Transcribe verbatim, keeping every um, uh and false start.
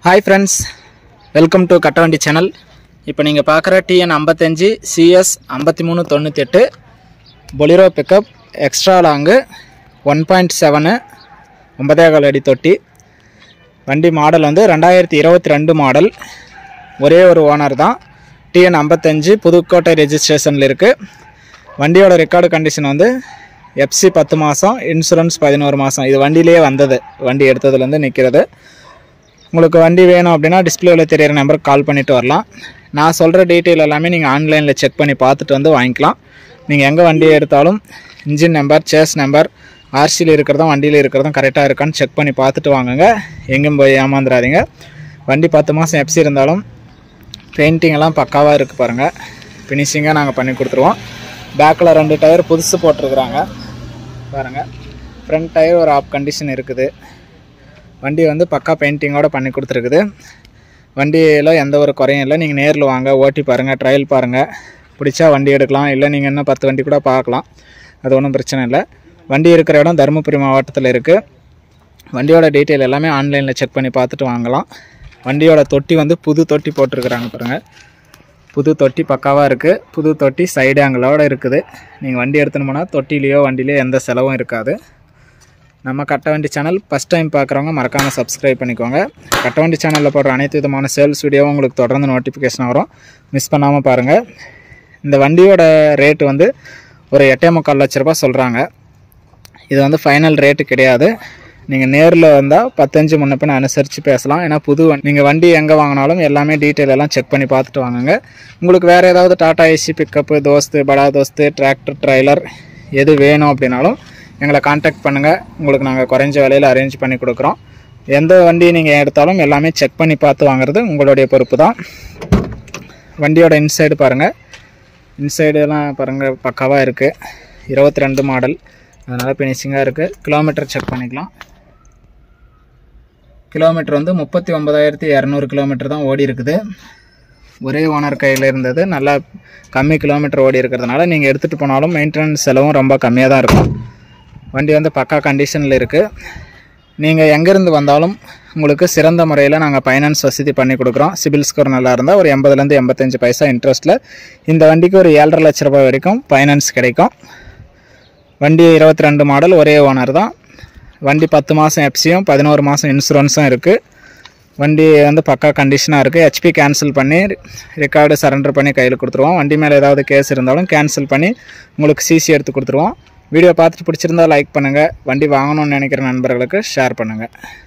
Hi friends, welcome to Kattavandi channel. இப்போ நீங்க பார்க்குற T N fifty-five C S fifty-three ninety-eight Bolero pickup extra long one point seven nine அடி தொட்டி. வண்டி model வந்து twenty twenty-two model. ஒரே ஒரு ஓனர் தான். T N fifty-five புதுக்கோட்டை ரெஜிஸ்ட்ரேஷன்ல இருக்கு. வண்டியோட ரெக்கார்ட் கண்டிஷன் வந்து F C ten மாசம், இன்சூரன்ஸ் eleven மாசம். இது வண்டியிலேயே வந்தது. வண்டி எடுத்ததுல இருந்து நிக்கிறது. உங்களுக்கு வண்டி வேணும் அப்படினா டிஸ்ப்ளேல தெரியற நம்பருக்கு கால் பண்ணிட்டு வரலாம். நான் சொல்ற டீடைல் எல்லாமே நீங்க ஆன்லைன்ல செக் பண்ணி பார்த்துட்டு வந்து வாங்கிக்கலாம். நீங்க எங்க வண்டி எடுத்தாலும் engine number, chassis number, R C ல இருக்குறதும் வண்டியில இருக்குறதும் கரெக்ட்டா இருக்கான்னு செக் பண்ணி பார்த்துட்டு வாங்குங்க. எங்கேயும் போய் ஏமாந்துறாதீங்க. வண்டி ten மாசம் F C இருந்தாலும் பெயிண்டிங் எல்லாம் பக்காவா இருக்கு பாருங்க. ஃபினிஷிங்கா நாங்க பண்ணி கொடுத்துருவோம். பேக்ல ரெண்டு டயர் புதுசு போட்டுருக்காங்க பாருங்க. ஃப்ரண்ட் டயர் ஒரு ஆப் கண்டிஷன் இருக்குது. வண்டி வந்து பக்கா பெயிண்டிங்கோட பண்ணி கொடுத்துருக்குது. வண்டியில எந்த ஒரு குறையும் இல்லை. நீங்கள் நேரில் வாங்க, ஓட்டி பாருங்கள், ட்ரையல் பாருங்கள். பிடிச்சா வண்டி எடுக்கலாம். இல்லை நீங்கள் இன்னும் பத்து வண்டி கூட பார்க்கலாம். அது ஒன்றும் பிரச்சனை இல்லை. வண்டி இருக்கிற இடம் தருமபுரி மாவட்டத்தில் இருக்குது. வண்டியோட டீட்டெயில் எல்லாமே ஆன்லைனில் செக் பண்ணி பார்த்துட்டு வாங்கலாம். வண்டியோட தொட்டி வந்து புது தொட்டி போட்டிருக்கிறாங்க பாருங்கள். புது தொட்டி பக்காவாக இருக்குது. புது தொட்டி சைடு ஆங்கிளோட இருக்குது. நீங்கள் வண்டி எடுத்துன்னு போனால் தொட்டிலேயோ வண்டியிலையோ எந்த செலவும் இருக்காது. நம்ம கட்டவண்டி சேனல் ஃபஸ்ட் டைம் பார்க்குறவங்க மறக்காமல் சப்ஸ்கிரைப் பண்ணிக்கோங்க. கட்டவண்டி சேனலில் போடுற அனைத்து விதமான சேல்ஸ் வீடியோவும் உங்களுக்கு தொடர்ந்து நோட்டிஃபிகேஷன் வரும். மிஸ் பண்ணாமல் பாருங்கள். இந்த வண்டியோட ரேட்டு வந்து ஒரு எட்டே முக்கால் லட்ச ரூபா சொல்கிறாங்க. இது வந்து ஃபைனல் ரேட்டு கிடையாது. நீங்கள் நேரில் வந்தால் பத்தஞ்சு முன்ன பின்ன அனுசரித்து பேசலாம். ஏன்னா புது வண்டி நீங்கள் வண்டி எங்கே வாங்கினாலும் எல்லாமே டீட்டெயில் எல்லாம் செக் பண்ணி பார்த்துட்டு வாங்குங்க. உங்களுக்கு வேறு ஏதாவது டாடா ஏசி பிக்கப்பு, தோஸ்து, படா தோஸ்து, டிராக்டர், ட்ரைலர் எது வேணும் அப்படின்னாலும் எங்களை காண்டாக்ட் பண்ணுங்கள். உங்களுக்கு நாங்கள் குறைஞ்ச விலையில் அரேஞ்ச் பண்ணி கொடுக்குறோம். எந்த வண்டி நீங்கள் எடுத்தாலும் எல்லாமே செக் பண்ணி பார்த்து வாங்குறது உங்களுடைய பொறுப்பு தான். வண்டியோட இன்சைடு பாருங்கள். இன்சைடுலாம் பாருங்கள் பக்காவாக இருக்குது. இருபத்தி ரெண்டு மாடல், அதனால் ஃபினிஷிங்காக இருக்குது. கிலோமீட்டர் செக் பண்ணிக்கலாம். கிலோமீட்டர் வந்து முப்பத்தி ஒன்பதாயிரத்தி இரநூறு கிலோமீட்டர் தான் ஓடி இருக்குது. ஒரே ஓனர் கையில் இருந்தது. நல்லா கம்மி கிலோமீட்டர் ஓடி இருக்கிறதுனால நீங்கள் எடுத்துகிட்டு போனாலும் மெயின்டெனன்ஸ் செலவும் ரொம்ப கம்மியாக தான் இருக்கும். வண்டி வந்து பக்கா கண்டிஷனில் இருக்குது. நீங்கள் எங்கேருந்து வந்தாலும் உங்களுக்கு சிறந்த முறையில் நாங்கள் ஃபைனான்ஸ் வசதி பண்ணி கொடுக்குறோம். சிபில் ஸ்கோர் நல்லா இருந்தால் ஒரு எண்பதுலேருந்து எண்பத்தஞ்சு பைசா இன்ட்ரெஸ்ட்டில் இந்த வண்டிக்கு ஒரு ஏழரை லட்ச ரூபாய் வரைக்கும் ஃபைனான்ஸ் கிடைக்கும். வண்டி இருபத்தி ரெண்டு மாடல், ஒரே ஓனர் தான். வண்டி பத்து மாதம் எஃப்சியும் பதினோரு மாதம் இன்சூரன்ஸும் இருக்குது. வண்டி வந்து பக்கா கண்டிஷனாக இருக்குது. ஹெச்பி கேன்சல் பண்ணி ரெக்கார்டு சரண்டர் பண்ணி கையில் கொடுத்துருவோம். வண்டி மேலே ஏதாவது கேஸ் இருந்தாலும் கேன்சல் பண்ணி உங்களுக்கு சிசி எடுத்து கொடுத்துருவோம். வீடியோ பார்த்துட்டு பிடிச்சிருந்தா லைக் பண்ணுங்கள். வண்டி வாங்கணும்னு நினைக்கிற நண்பர்களுக்கு ஷேர் பண்ணுங்கள்.